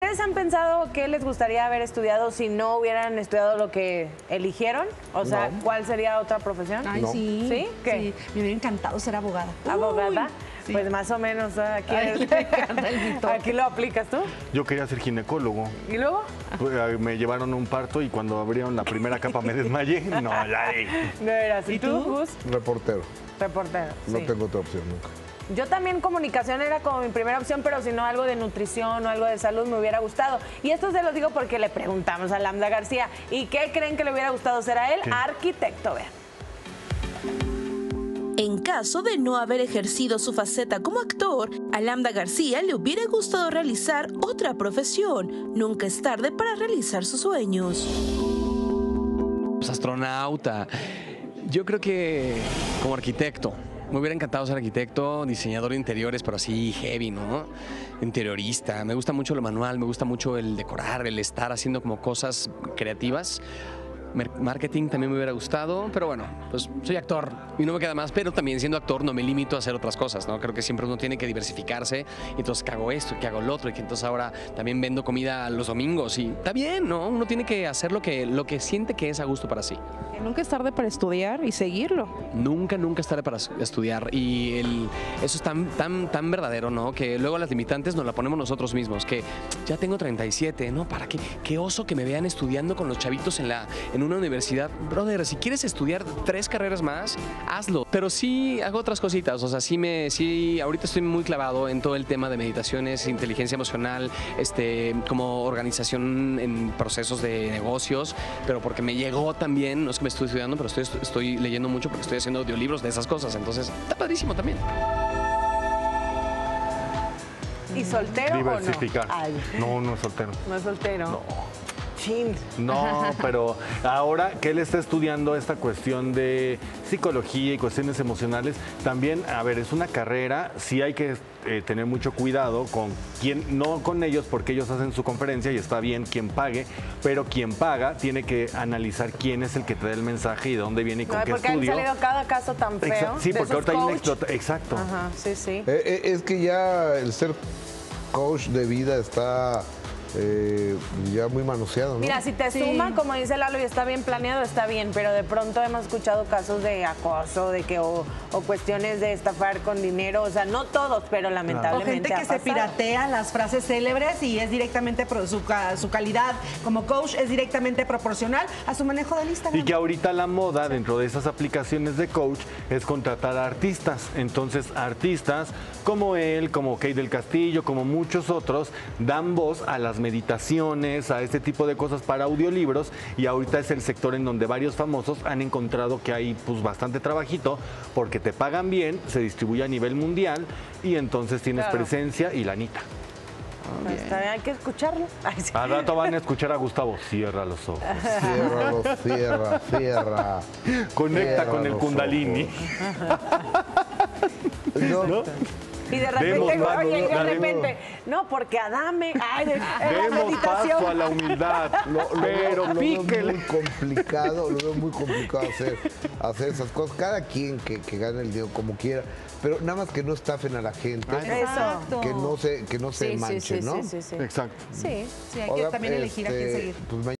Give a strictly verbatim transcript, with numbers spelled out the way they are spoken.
¿Ustedes han pensado qué les gustaría haber estudiado si no hubieran estudiado lo que eligieron? O sea, No. ¿cuál sería otra profesión? Ay, No. sí. ¿Sí? ¿Qué? Sí, me hubiera encantado ser abogada. ¿Abogada? Uy, sí. Pues más o menos aquí, Ay, me encanta el mito. aquí lo aplicas tú. Yo quería ser ginecólogo. ¿Y luego? Pues, me llevaron a un parto y cuando abrieron la primera capa me desmayé. No, ya. No era así. ¿Y ¿Tú, tú? Gus? Reportero. Reportero. No sí. tengo otra opción nunca. Yo también comunicación era como mi primera opción, pero si no algo de nutrición o algo de salud me hubiera gustado. Y esto se los digo porque le preguntamos a Lambda García. ¿Y qué creen que le hubiera gustado ser a él? ¿Qué? Arquitecto, vean. En caso de no haber ejercido su faceta como actor, a Lambda García le hubiera gustado realizar otra profesión. Nunca es tarde para realizar sus sueños. Pues, astronauta. Yo creo que como arquitecto. Me hubiera encantado ser arquitecto, diseñador de interiores, pero así heavy, ¿no? Interiorista. Me gusta mucho lo manual, me gusta mucho el decorar, el estar haciendo como cosas creativas. Marketing también me hubiera gustado, pero bueno, pues soy actor y no me queda más, pero también siendo actor no me limito a hacer otras cosas, ¿no? Creo que siempre uno tiene que diversificarse, y entonces que hago esto, que hago lo otro, y que entonces ahora también vendo comida los domingos, y está bien, ¿no? Uno tiene que hacer lo que, lo que siente que es a gusto para sí. Nunca es tarde para estudiar y seguirlo. Nunca, nunca es tarde para estudiar, y el, eso es tan, tan, tan verdadero, ¿no? Que luego las limitantes nos la ponemos nosotros mismos, que ya tengo treinta y siete, ¿no? ¿Para qué? Qué oso que me vean estudiando con los chavitos en la... en una universidad. Brother, si quieres estudiar tres carreras más, hazlo. Pero sí hago otras cositas, o sea, sí me, sí, ahorita estoy muy clavado en todo el tema de meditaciones, inteligencia emocional, este, como organización en procesos de negocios, pero porque me llegó también, no es que me estoy estudiando, pero estoy, estoy leyendo mucho porque estoy haciendo audiolibros de esas cosas, entonces está padrísimo también. ¿Y soltero Diversificar. o no? Ay, No, no es soltero. no es soltero. No. Chin. No, pero ahora que él está estudiando esta cuestión de psicología y cuestiones emocionales, también, a ver, es una carrera, sí hay que eh, tener mucho cuidado con quién, no con ellos porque ellos hacen su conferencia y está bien quien pague, pero quien paga tiene que analizar quién es el que trae el mensaje y de dónde viene y con No, qué porque estudio. han salido cada caso tan feo. Exa- Sí, de porque esos ahorita hay una coach. explota. Exacto. Ajá, sí, sí. Eh, eh, es que ya el ser coach de vida está eh, ya muy manoseado, ¿no? Mira, si te Sí. suma, como dice Lalo, y está bien planeado, está bien, pero de pronto hemos escuchado casos de acoso, de que o, o cuestiones de estafar con dinero, o sea, no todos, pero O lamentablemente gente que ha se pasado. piratea las frases célebres y es directamente, pro- su, ca- su calidad como coach es directamente proporcional a su manejo del Instagram. Y que ahorita la moda dentro de esas aplicaciones de coach es contratar a artistas. Entonces, artistas como él, como Kate del Castillo, como muchos otros, dan voz a las meditaciones, a este tipo de cosas para audiolibros, y ahorita es el sector en donde varios famosos han encontrado que hay pues bastante trabajito porque te pagan bien, se distribuye a nivel mundial y entonces tienes Claro. presencia y lanita. Pues está bien, hay que escucharlo. Ay, sí. Al rato van a escuchar a Gustavo, cierra los ojos. Ciérralo, cierra, cierra. Conecta Cierra con el los Kundalini. No, ¿No? Y de repente, Demos mano, oye, y de demos- repente, no, porque Adame, ay, de, en la Demos meditación. paso a la humildad, Lo, lo pero veo, lo veo píquele. muy complicado, lo veo muy complicado hacer, hacer esas cosas. Cada quien que, que gane el dinero como quiera, pero nada más que no estafen a la gente, Eso. que no se, que no se Sí, sí, manche, sí, ¿no? sí, sí, sí. Exacto. Sí. Sí, hay que Oiga, también elegir a quién este, seguir. pues,